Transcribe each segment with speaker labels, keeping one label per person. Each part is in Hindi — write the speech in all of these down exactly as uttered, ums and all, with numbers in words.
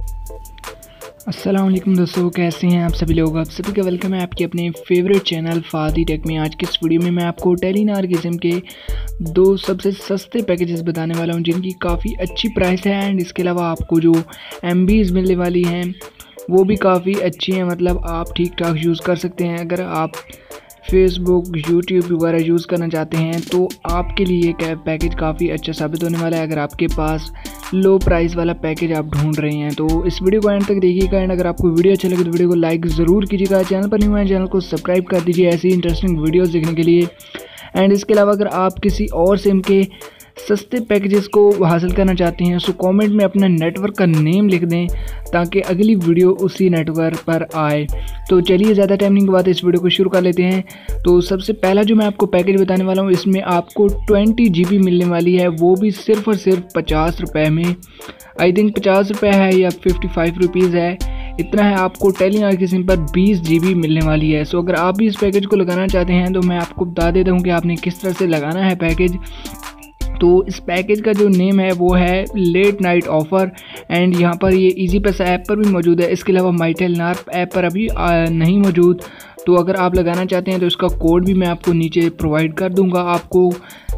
Speaker 1: अस्सलाम वालेकुम दोस्तों, कैसे हैं आप सभी लोग। आप सभी का वेलकम है आपके अपने फेवरेट चैनल फादी टेक में। आज की इस वीडियो में मैं आपको टेलीनॉर किस्म के दो सबसे सस्ते पैकेजेस बताने वाला हूं जिनकी काफ़ी अच्छी प्राइस है एंड इसके अलावा आपको जो एमबीज़ मिलने वाली हैं वो भी काफ़ी अच्छी हैं। मतलब आप ठीक ठाक यूज़ कर सकते हैं। अगर आप फेसबुक यूट्यूब वगैरह यूज़ करना चाहते हैं तो आपके लिए ये पैकेज काफ़ी अच्छा साबित होने वाला है। अगर आपके पास लो प्राइस वाला पैकेज आप ढूंढ रहे हैं तो इस वीडियो को एंड तक देखिएगा। एंड अगर आपको वीडियो अच्छा लगे तो वीडियो को लाइक ज़रूर कीजिएगा। चैनल पर नहीं हुआ है चैनल को सब्सक्राइब कर दीजिए ऐसी इंटरेस्टिंग वीडियोस देखने के लिए। एंड इसके अलावा अगर आप किसी और सिम के सस्ते पैकेजेस को हासिल करना चाहते हैं तो कमेंट में अपना नेटवर्क का नेम लिख दें ताकि अगली वीडियो उसी नेटवर्क पर आए। तो चलिए ज़्यादा टाइम नहीं के बाद इस वीडियो को शुरू कर लेते हैं। तो सबसे पहला जो मैं आपको पैकेज बताने वाला हूँ इसमें आपको ट्वेंटी जी बी मिलने वाली है, वो भी सिर्फ और सिर्फ पचास रुपये में। आई थिंक पचास रुपये है या फिफ्टी फाइव रुपीज़ है, इतना है। आपको टेलीनॉर की सिम पर बीस जी बी मिलने वाली है। सो अगर आप भी इस पैकेज को लगाना चाहते हैं तो मैं आपको बता देता हूँ कि आपने किस तरह से लगाना है पैकेज। तो इस पैकेज का जो नेम है वो है लेट नाइट ऑफ़र एंड यहाँ पर ये इजी पैसा ऐप पर भी मौजूद है। इसके अलावा माई टेलीनॉर ऐप पर अभी नहीं मौजूद। तो अगर आप लगाना चाहते हैं तो इसका कोड भी मैं आपको नीचे प्रोवाइड कर दूंगा। आपको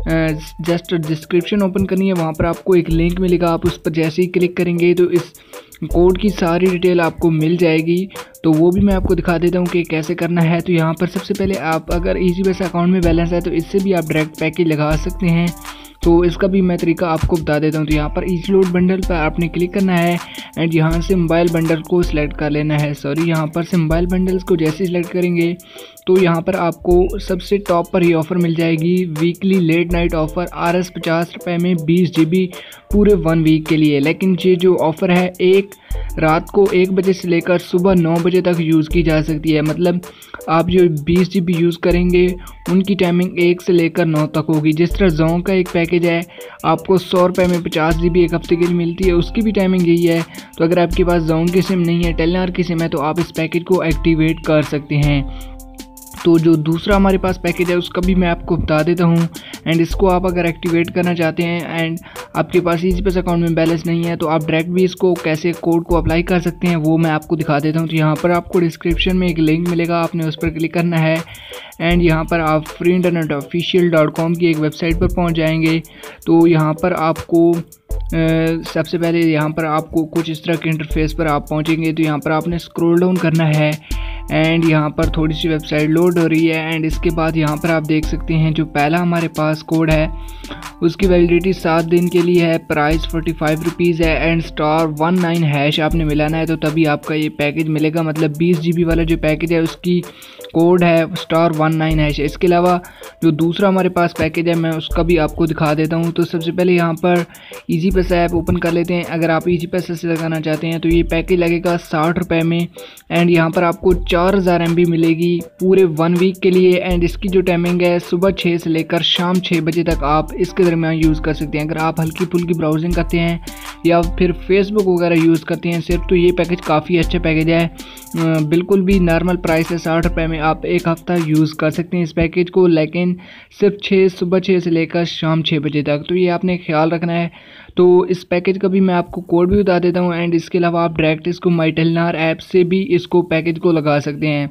Speaker 1: जस्ट डिस्क्रिप्शन ओपन करनी है, वहाँ पर आपको एक लिंक मिलेगा। आप उस पर जैसे ही क्लिक करेंगे तो इस कोड की सारी डिटेल आपको मिल जाएगी। तो वो भी मैं आपको दिखा देता हूँ कि कैसे करना है। तो यहाँ पर सबसे पहले आप अगर इजी पैसा अकाउंट में बैलेंस है तो इससे भी आप डायरेक्ट पैकेज लगा सकते हैं। तो इसका भी मैं तरीका आपको बता देता हूँ। तो यहाँ पर इजी लोड बंडल पर आपने क्लिक करना है एंड यहाँ से मोबाइल बंडल को सिलेक्ट कर लेना है। सॉरी, यहाँ पर से मोबाइल बंडल्स को जैसे सिलेक्ट करेंगे तो यहाँ पर आपको सबसे टॉप पर ही ऑफ़र मिल जाएगी, weekly late night offer R S पचास रुपये में बीस जी बी पूरे वन वीक के लिए। लेकिन ये जो ऑफ़र है एक रात को एक बजे से लेकर सुबह नौ बजे तक यूज़ की जा सकती है। मतलब आप जो बीस जी बी यूज़ करेंगे उनकी टाइमिंग एक से लेकर नौ तक होगी। जिस तरह जों का एक पैकेज है आपको सौ रुपये में पचास जी बी एक हफ्ते के लिए मिलती है, उसकी भी टाइमिंग यही है। तो अगर आपके पास जों की सिम नहीं है, टेलीनॉर की सिम है, तो आप इस पैकेज को एक्टिवेट कर सकते हैं। तो जो दूसरा हमारे पास पैकेज है उसका भी मैं आपको बता देता हूँ एंड इसको आप अगर एक्टिवेट करना चाहते हैं एंड आपके पास इजी पैसा अकाउंट में बैलेंस नहीं है तो आप डायरेक्ट भी इसको कैसे कोड को अप्लाई कर सकते हैं वो मैं आपको दिखा देता हूँ। तो यहाँ पर आपको डिस्क्रिप्शन में एक लिंक मिलेगा, आपने उस पर क्लिक करना है एंड यहाँ पर आप free internet official dot com की एक वेबसाइट पर पहुँच जाएंगे। तो यहाँ पर आपको Uh, सबसे पहले यहाँ पर आपको कुछ इस तरह के इंटरफेस पर आप पहुँचेंगे। तो यहाँ पर आपने स्क्रॉल डाउन करना है एंड यहाँ पर थोड़ी सी वेबसाइट लोड हो रही है एंड इसके बाद यहाँ पर आप देख सकते हैं जो पहला हमारे पास कोड है उसकी वैलिडिटी सात दिन के लिए है, प्राइस फोर्टी फाइव रुपीज़ है and star one nine hash आपने मिलाना है तो तभी आपका ये पैकेज मिलेगा। मतलब बीस जी बी वाला जो पैकेज है उसकी कोड है स्टार वन नाइन हैश। इसके अलावा जो दूसरा हमारे पास पैकेज है मैं उसका भी आपको दिखा देता हूँ। तो सबसे पहले यहाँ पर इजी पैसा ऐप ओपन कर लेते हैं। अगर आप इजी पैसा से लगाना चाहते हैं तो ये पैकेज लगेगा साठ रुपये में एंड यहाँ पर आपको चार हज़ार एम बी मिलेगी पूरे वन वीक के लिए एंड इसकी जो टाइमिंग है सुबह छः से लेकर शाम छः बजे तक आप इसके दरमियान यूज़ कर सकते हैं। अगर आप हल्की फुल्की ब्राउजिंग करते हैं या फिर फेसबुक वगैरह यूज़ करते हैं सिर्फ, तो ये पैकेज काफ़ी अच्छा पैकेज है। बिल्कुल भी नॉर्मल प्राइस है, साठ रुपये में आप एक हफ़्ता यूज़ कर सकते हैं इस पैकेज को, लेकिन सिर्फ छः सुबह छः से लेकर शाम छः बजे तक। तो ये आपने ख्याल रखना है। तो इस पैकेज का भी मैं आपको कोड भी बता देता हूँ एंड इसके अलावा आप डायरेक्ट इसको माई टेलीनॉर ऐप से भी इसको पैकेज को लगा सकते हैं।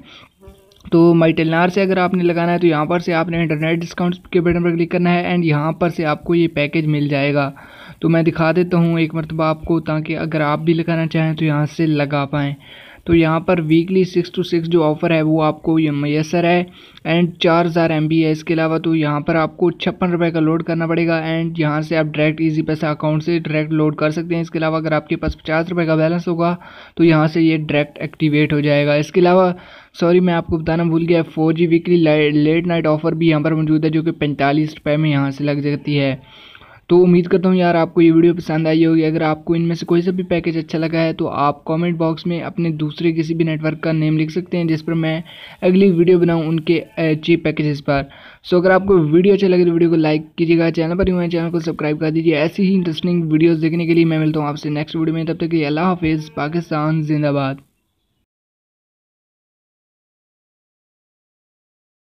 Speaker 1: तो माई टेलीनॉर से अगर आपने लगाना है तो यहाँ पर से आपने इंटरनेट डिस्काउंट के बटन पर क्लिक करना है एंड यहाँ पर से आपको ये पैकेज मिल जाएगा। तो मैं दिखा देता हूँ एक मरतबा आपको ताकि अगर आप भी लगाना चाहें तो यहाँ से लगा पाएँ। तो यहाँ पर वीकली सिक्स टू सिक्स जो ऑफ़र है वो आपको ये मैसर है एंड चार हज़ार एम बी है। इसके अलावा तो यहाँ पर आपको छप्पन रुपये का लोड करना पड़ेगा एंड यहाँ से आप डायरेक्ट इजी पैसा अकाउंट से डायरेक्ट लोड कर सकते हैं। इसके अलावा अगर आपके पास पचास रुपये का बैलेंस होगा तो यहाँ से ये डायरेक्ट एक्टिवेट हो जाएगा। इसके अलावा सॉरी मैं आपको बताना भूल गया, four G weekly late night offer भी यहाँ पर मौजूद है जो कि पैंतालीस रुपये में यहाँ से लग जाती है। तो उम्मीद करता हूँ यार आपको ये वीडियो पसंद आई होगी। अगर आपको इनमें से कोई सा भी पैकेज अच्छा लगा है तो आप कमेंट बॉक्स में अपने दूसरे किसी भी नेटवर्क का नेम लिख सकते हैं जिस पर मैं अगली वीडियो बनाऊँ उनके चीप पैकेजेस पर। सो अगर आपको वीडियो अच्छा लगे तो वीडियो को लाइक कीजिएगा, चैनल पर हुए चैनल को सब्सक्राइब कर दीजिए। ऐसी ही इंटरेस्टिंग वीडियोज़ देखने के लिए मैं मिलता हूँ आपसे नेक्स्ट वीडियो में। तब तक के लिए अल्लाह हाफिज़। पाकिस्तान जिंदाबाद।